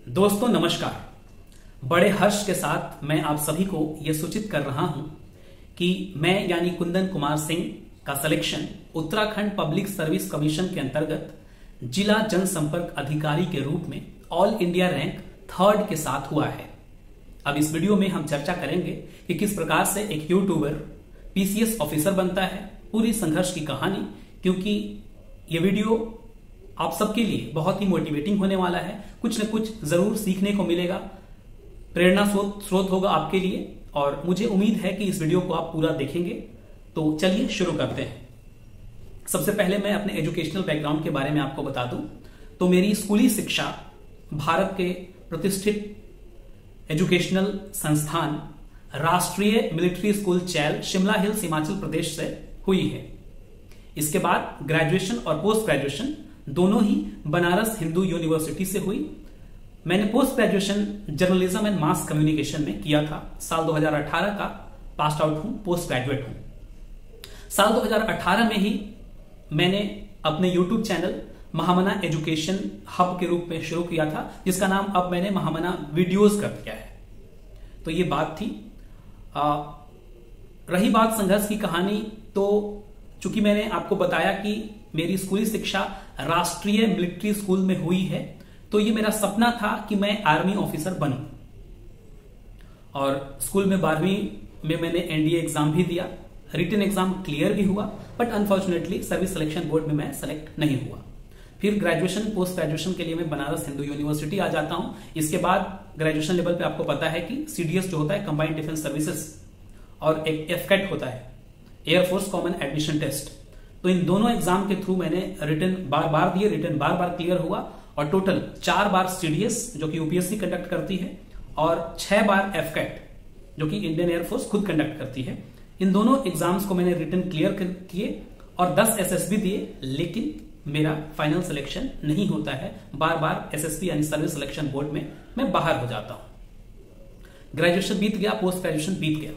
दोस्तों नमस्कार। बड़े हर्ष के साथ मैं आप सभी को यह सूचित कर रहा हूं कि मैं यानी कुंदन कुमार सिंह का selection Uttarakhand public service commission के अंतर्गत जिला जनसंपर्क अधिकारी के रूप में ऑल इंडिया रैंक 3rd के साथ हुआ है। अब इस वीडियो में हम चर्चा करेंगे कि किस प्रकार से एक यूट्यूबर पीसीएस ऑफिसर बनता है, पूरी संघर्ष की कहानी, क्योंकि ये वीडियो आप सबके लिए बहुत ही मोटिवेटिंग होने वाला है। कुछ न कुछ जरूर सीखने को मिलेगा, प्रेरणा स्रोत होगा आपके लिए, और मुझे उम्मीद है कि इस वीडियो को आप पूरा देखेंगे। तो चलिए शुरू करते हैं। सबसे पहले मैं अपने एजुकेशनल बैकग्राउंड के बारे में आपको बता दूं तो मेरी स्कूली शिक्षा भारत के प्रतिष्ठित एजुकेशनल संस्थान राष्ट्रीय military school Chail, Shimla hills, Himachal Pradesh से हुई है। इसके बाद ग्रेजुएशन और पोस्ट ग्रेजुएशन दोनों ही बनारस हिंदू यूनिवर्सिटी से हुई। मैंने post graduation journalism and mass communication में किया था। साल 2018 का पास आउट हूं, पोस्ट ग्रेजुएट हूं। साल 2018 में ही मैंने अपने YouTube channel Mahamana education hub के रूप में शुरू किया था, जिसका नाम अब मैंने महामना वीडियोस कर दिया है। तो ये बात थी। रही बात संघर्ष की कहानी, तो चूंकि मैंने आपको बताया कि मेरी स्कूली शिक्षा राष्ट्रीय मिलिट्री स्कूल में हुई है, तो ये मेरा सपना था कि मैं आर्मी ऑफिसर बनूं। और स्कूल में 12वीं में मैंने एनडीए एग्जाम भी दिया, रिटन एग्जाम क्लियर भी हुआ, but unfortunately service selection board में मैं सेलेक्ट नहीं हुआ। फिर ग्रेजुएशन पोस्ट ग्रेजुएशन के लिए मैं बनारस हिंदू यूनिवर्सिटी आ जाता हूं। इसके बाद ग्रेजुएशन लेवल पे आपको पता है कि सीडीएस जो होता है, कंबाइंड डिफेंस सर्विसेज, और एक एफकेट होता है, एयरफोर्स कॉमन एडमिशन टेस्ट। तो इन दोनों एग्जाम के थ्रू मैंने रिटन बार बार दिए, रिटन बार बार क्लियर हुआ, और टोटल 4 बार सीडीएस जो कि यूपीएससी कंडक्ट करती है, और 6 बार एफकेट जो कि इंडियन एयरफोर्स खुद कंडक्ट करती है। इन दोनों एग्जाम्स को मैंने रिटन क्लियर किए और 10 एसएसबी दिए, लेकिन मेरा फाइनल सिलेक्शन नहीं होता है। बार बार एसएसबी यानी सर्विस सिलेक्शन बोर्ड में मैं बाहर हो जाता हूं। ग्रेजुएशन बीत गया, पोस्ट ग्रेजुएशन बीत गया।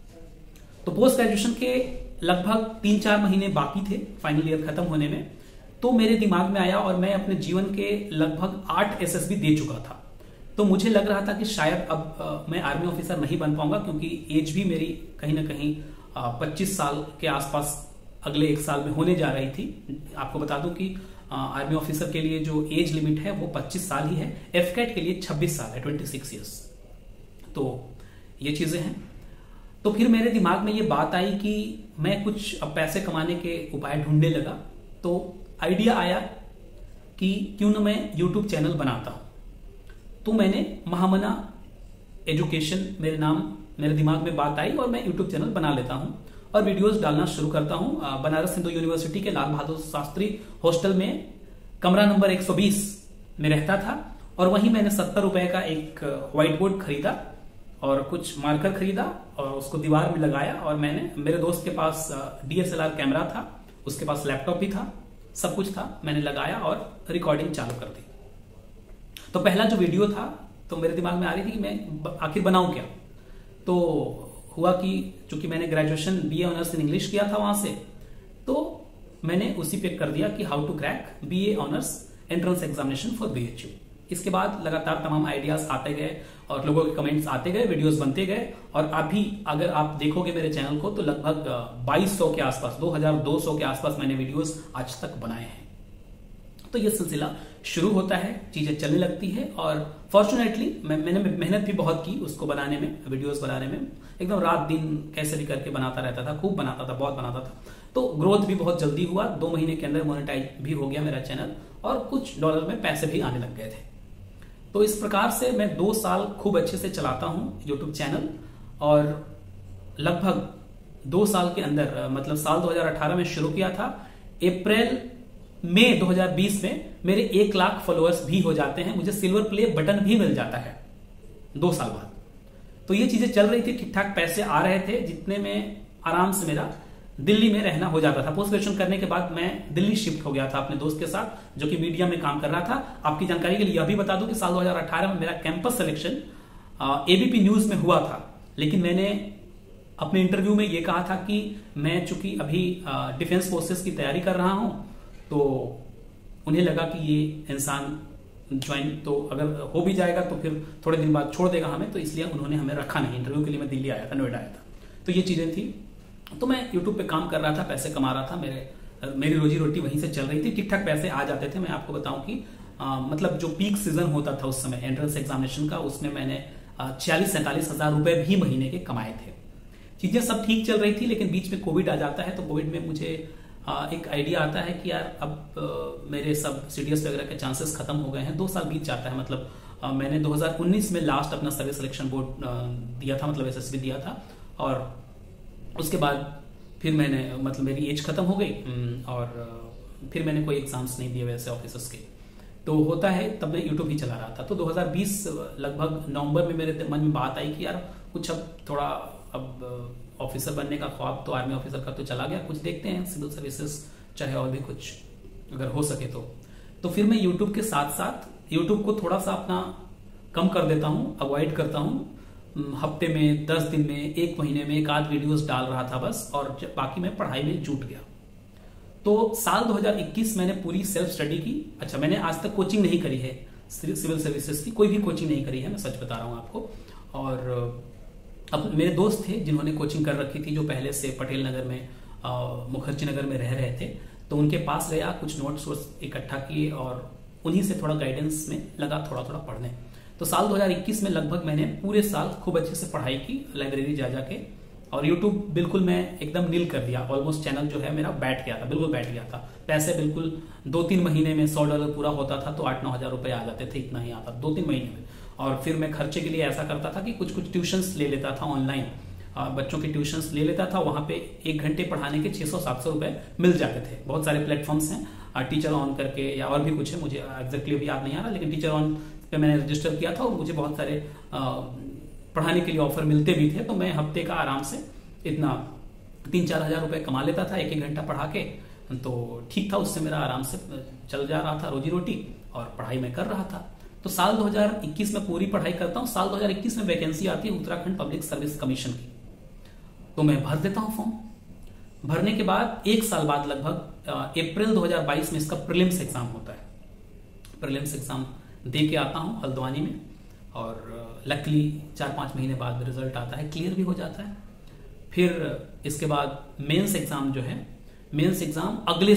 तो पोस्ट ग्रेजुएशन के लगभग 3-4 महीने बाकी थे फाइनल ईयर खत्म होने में, तो मेरे दिमाग में आया, और मैं अपने जीवन के लगभग 8 एसएसबी दे चुका था। तो मुझे लग रहा था कि शायद अब मैं आर्मी ऑफिसर नहीं बन पाऊंगा, क्योंकि एज भी मेरी कहीं ना कहीं 25 साल के आसपास अगले 1 साल में होने जा रही थी। आपको बता दूं कि आर्मी ऑफिसर के लिए जो एज लिमिट है वो 25 साल ही है, एफकेट के लिए 26 साल है, 26 ईयर्स। तो ये चीजें हैं। तो फिर मेरे दिमाग में ये बात आई कि मैं कुछ अब पैसे कमाने के उपाय ढूंढने लगा। तो आइडिया आया कि क्यों ना मैं यूट्यूब चैनल बनाता हूं। तो मैंने महामना एजुकेशन मेरे दिमाग में बात आई, और मैं यूट्यूब चैनल बना लेता हूं और वीडियोस डालना शुरू करता हूं। बनारस हिंदू यूनिवर्सिटी के लाल बहादुर शास्त्री हॉस्टल में कमरा नंबर 120 में रहता था, और वहीं मैंने 70 रुपए का एक व्हाइट बोर्ड खरीदा और कुछ मार्कर खरीदा और उसको दीवार में लगाया। और मेरे दोस्त के पास डीएसएलआर कैमरा था, उसके पास लैपटॉप भी था, सब कुछ था। मैंने लगाया और रिकॉर्डिंग चालू कर दी। तो पहला जो वीडियो था, तो मेरे दिमाग में आ रही थी कि मैं आखिर बनाऊं क्या। तो हुआ कि चूंकि मैंने graduation BA honours in English किया था वहां से, तो मैंने उसी पे कर दिया कि how to crack BA honours entrance examination for BHU. इसके बाद लगातार तमाम आइडियाज आते गए और लोगों के कमेंट्स आते गए, वीडियोस बनते गए, और अभी अगर आप देखोगे मेरे चैनल को तो लगभग 2200 के आसपास, 2200 के आसपास मैंने वीडियोस आज तक बनाए हैं। तो ये सिलसिला शुरू होता है, चीजें चलने लगती है, और फॉर्चुनेटली मैंने मेहनत भी बहुत की उसको बनाने में, वीडियोस बनाने में। एकदम रात दिन कैसे भी करके बनाता रहता था, खूब बनाता था, बहुत बनाता था। तो ग्रोथ भी बहुत जल्दी हुआ, 2 महीने के अंदर मोनेटाइज भी हो गया मेरा चैनल, और कुछ डॉलर में पैसे भी आने लग गए थे। तो इस प्रकार से मैं 2 साल खूब अच्छे से चलाता हूं यूट्यूब चैनल, और लगभग 2 साल के अंदर, मतलब साल 2018 में शुरू किया था, मई 2020 में मेरे 1 लाख फॉलोअर्स भी हो जाते हैं। मुझे सिल्वर प्ले बटन भी मिल जाता है 2 साल बाद। तो ये चीजें चल रही थी, ठीक ठाक पैसे आ रहे थे, जितने में आराम से मेरा दिल्ली में रहना हो जाता था। पोस्ट ग्रेजुएशन करने के बाद मैं दिल्ली शिफ्ट हो गया था अपने दोस्त के साथ, जो कि मीडिया में काम कर रहा था। आपकी जानकारी के लिए यह भी बता दूं कि साल 2018 में मेरा कैंपस सिलेक्शन एबीपी न्यूज में हुआ था, लेकिन मैंने अपने इंटरव्यू में यह कहा था कि मैं चूंकि अभी डिफेंस फोर्सेस की तैयारी कर रहा हूं, तो उन्हें लगा कि ये इंसान ज्वाइन, तो अगर हो भी जाएगा तो फिर थोड़े दिन बाद छोड़ देगा हमें, तो इसलिए उन्होंने हमें रखा नहीं। इंटरव्यू के लिए मैं दिल्ली आया था, नोएडा आया था। तो ये चीजें थी। तो मैं यूट्यूब पे काम कर रहा था, पैसे कमा रहा था, मेरी रोजी रोटी वहीं से चल रही थी, ठीक ठाक पैसे आ जाते थे। मैं आपको बताऊं कि मतलब जो पीक सीजन होता था उस समय एंट्रेंस एग्जामिनेशन का, उसमें मैंने 40-47 हजार रुपए भी महीने के कमाए थे। चीजें सब ठीक चल रही थी, लेकिन बीच में कोविड आ जाता है। तो कोविड में मुझे एक आइडिया आता है कि यार अब मेरे सब सीडीएस वगैरह के चांसेस खत्म हो गए हैं, 2 साल बीत जाता है। मतलब मैंने 2019 में लास्ट अपना सर्विस सिलेक्शन बोर्ड दिया था, मतलब एसएसबी दिया था, और उसके बाद फिर मैंने मतलब मेरी एज खत्म हो गई और फिर मैंने कोई एग्जाम्स नहीं दिए वैसे ऑफिसर्स के। तो होता है, तब मैं यूट्यूब ही चला रहा था। तो 2020 लगभग नवंबर में मेरे मन में बात आई कि यार कुछ अब थोड़ा अब ऑफिसर बनने का ख्वाब तो आर्मी ऑफिसर का तो चला गया, कुछ देखते हैं सिविल सर्विसेज, चाहे और भी कुछ अगर हो सके तो फिर मैं यूट्यूब के साथ साथ यूट्यूब को थोड़ा सा अपना कम कर देता हूँ, अवॉइड करता हूँ। हफ्ते में 10 दिन में 1 महीने में 1 आध वीडियोस डाल रहा था बस, और बाकी मैं पढ़ाई में जुट गया। तो साल 2021 मैंने पूरी सेल्फ स्टडी की। अच्छा, मैंने आज तक कोचिंग नहीं करी है सिविल सर्विसेज की, कोई भी कोचिंग नहीं करी है, मैं सच बता रहा हूं आपको। और अब मेरे दोस्त थे जिन्होंने कोचिंग कर रखी थी, जो पहले से पटेल नगर में मुखर्जी नगर में रह रहे थे, तो उनके पास गया, कुछ नोट्स इकट्ठा किए और उन्हीं से थोड़ा गाइडेंस में लगा थोड़ा थोड़ा पढ़ने। तो साल 2021 में लगभग मैंने पूरे साल खूब अच्छे से पढ़ाई की, लाइब्रेरी जा जाके, और यूट्यूब बिल्कुल मैं एकदम नील कर दिया। ऑलमोस्ट चैनल जो है मेरा बैठ गया था, बिल्कुल बैठ गया था। पैसे बिल्कुल 2-3 महीने में $100 पूरा होता था, तो 8-9 हजार रुपए आ जाते थे, इतना ही आता 2-3 महीने में। और फिर मैं खर्चे के लिए ऐसा करता था कि कुछ ट्यूशंस ले लेता था ऑनलाइन, बच्चों की ट्यूशंस ले लेता था। वहां पे 1 घंटे पढ़ाने के 600-700 रुपए मिल जाते थे। बहुत सारे प्लेटफॉर्म्स हैं, टीचर ऑन करके या और भी कुछ है, मुझे एग्जैक्टली अभी याद नहीं आ रहा, लेकिन टीचर ऑन पे मैंने रजिस्टर किया था और मुझे बहुत सारे पढ़ाने के लिए ऑफर मिलते भी थे। तो मैं हफ्ते का आराम से इतना 3-4 हजार रुपए कमा लेता था 1-1 घंटा पढ़ा के। तो ठीक था, उससे मेरा आराम से चल जा रहा था रोजी रोटी, और पढ़ाई में कर रहा था। तो साल 2021 में पूरी पढ़ाई करता हूँ। साल 2021 में वैकेंसी आती है उत्तराखंड पब्लिक सर्विस कमीशन की, तो मैं भर देता हूँ फॉर्म। भरने के बाद 1 साल बाद लगभग अप्रैल 2022 में इसका प्रीलिम्स एग्जाम होता है। प्रीलिम्स एग्जाम दे के आता हूँ हल्द्वानी में, और लकली 4-5 महीने बाद रिजल्ट आता है, क्लियर भी हो जाता है। फिर इसके बाद मेंस एग्जाम जो है, मेंस एग्जाम अगले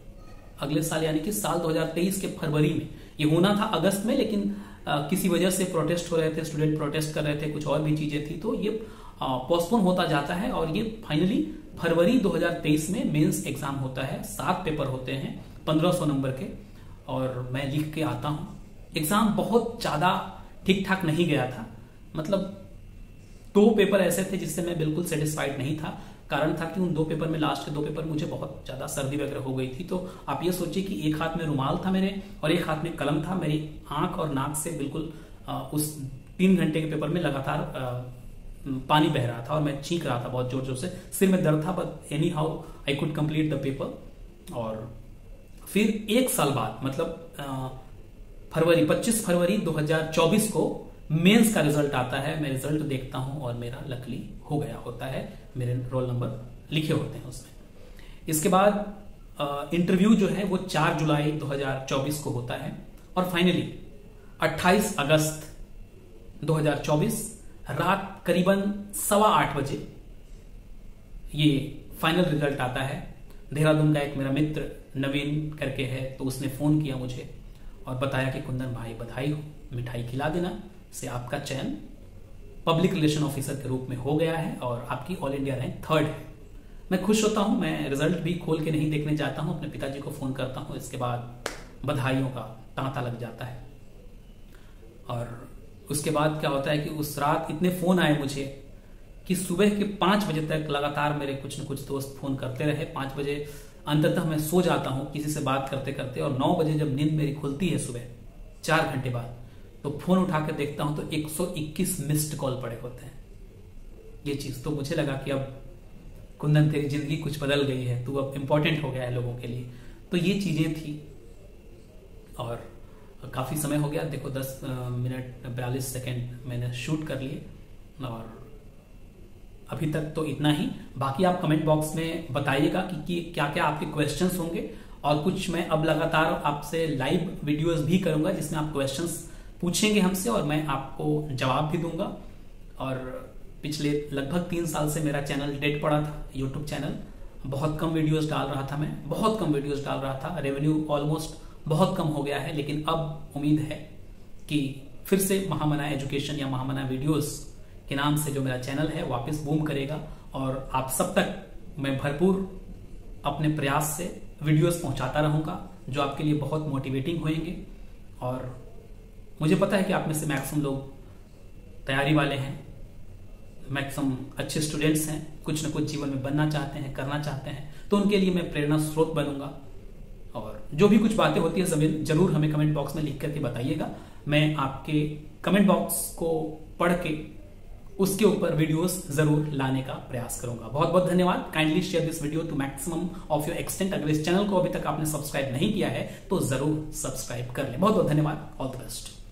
साल यानी कि साल 2023 के फरवरी में। ये होना था अगस्त में, लेकिन किसी वजह से प्रोटेस्ट हो रहे थे, स्टूडेंट प्रोटेस्ट कर रहे थे, कुछ और भी चीजें थी, तो ये पोस्टपोन होता जाता है। और ये फाइनली फरवरी 2023 में मेंस एग्जाम होता है। 7 पेपर होते हैं 1500 नंबर के, और मैं लिख के आता हूं। एग्जाम बहुत ज्यादा ठीक ठाक नहीं गया था, मतलब 2 पेपर ऐसे थे जिससे मैं बिल्कुल सेटिस्फाइड नहीं था। कारण था कि उन 2 पेपर में, लास्ट के 2 पेपर मुझे बहुत ज्यादा सर्दी वगैरह हो गई थी। तो आप ये सोचिए कि एक हाथ में रुमाल था मेरे और एक हाथ में कलम था। मेरी आंख और नाक से बिल्कुल उस 3 घंटे के पेपर में लगातार पानी बह रहा था और मैं चीख रहा था बहुत जोर जोर से। सिर में दर्द था, but anyhow I could complete the paper. और फिर 1 साल बाद, मतलब 25 फरवरी 2024 को मेंस का रिजल्ट आता है। मैं रिजल्ट देखता हूं और मेरा लकली हो गया होता है, मेरे रोल नंबर लिखे होते हैं उसमें। इसके बाद इंटरव्यू जो है वो 4 जुलाई 2024 को होता है, और फाइनली 28 अगस्त 2024 रात करीबन 8:15 बजे ये फाइनल रिजल्ट आता है। देहरादून का एक मेरा मित्र नवीन करके है, तो उसने फोन किया मुझे और बताया कि कुंदन भाई बधाई हो, मिठाई खिला देना से आपका चयन पब्लिक रिलेशन ऑफिसर के रूप में हो गया है और आपकी ऑल इंडिया रैंक 3rd है। मैं खुश होता हूं। मैं रिजल्ट भी खोल के नहीं देखने जाता हूं, अपने पिताजी को फोन करता हूं। इसके बाद बधाइयों का तांता लग जाता है। और उसके बाद क्या होता है कि उस रात इतने फोन आए मुझे कि सुबह के 5 बजे तक लगातार मेरे कुछ न कुछ दोस्त फोन करते रहे। 5 बजे अंततः मैं सो जाता हूं किसी से बात करते करते, और 9 बजे जब नींद मेरी खुलती है सुबह 4 घंटे बाद, तो फोन उठा के देखता हूं तो 121 मिस्ड कॉल पड़े होते हैं। ये चीज तो मुझे लगा कि अब कुंदन तेरी जिंदगी कुछ बदल गई है, तू अब इंपॉर्टेंट हो गया है लोगों के लिए। तो ये चीजें थी, और काफी समय हो गया। देखो 10 मिनट 42 सेकेंड मैंने शूट कर लिए, और अभी तक तो इतना ही। बाकी आप कमेंट बॉक्स में बताइएगा कि क्या क्या आपके क्वेश्चंस होंगे, और कुछ मैं अब लगातार आपसे लाइव वीडियोस भी करूंगा जिसमें आप क्वेश्चंस पूछेंगे हमसे और मैं आपको जवाब भी दूंगा। और पिछले लगभग 3 साल से मेरा चैनल डेड पड़ा था, यूट्यूब चैनल। बहुत कम वीडियोस डाल रहा था, मैं बहुत कम वीडियोस डाल रहा था, रेवेन्यू ऑलमोस्ट बहुत कम हो गया है। लेकिन अब उम्मीद है कि फिर से महामना एजुकेशन या महामना वीडियोस के नाम से जो मेरा चैनल है वापस बूम करेगा और आप सब तक मैं भरपूर अपने प्रयास से वीडियोस पहुंचाता रहूंगा जो आपके लिए बहुत मोटिवेटिंग होंगे। और मुझे पता है कि आप में से मैक्सिमम लोग तैयारी वाले हैं, मैक्सिमम अच्छे स्टूडेंट्स हैं, कुछ न कुछ जीवन में बनना चाहते हैं, करना चाहते हैं, तो उनके लिए मैं प्रेरणा स्रोत बनूंगा। और जो भी कुछ बातें होती है जरूर हमें कमेंट बॉक्स में लिख करके बताइएगा। मैं आपके कमेंट बॉक्स को पढ़ के उसके ऊपर वीडियोस जरूर लाने का प्रयास करूंगा। बहुत बहुत धन्यवाद। Kindly share this video to maximum of your extent. अगर इस चैनल को अभी तक आपने सब्सक्राइब नहीं किया है तो जरूर सब्सक्राइब कर ले। बहुत बहुत धन्यवाद। All the best.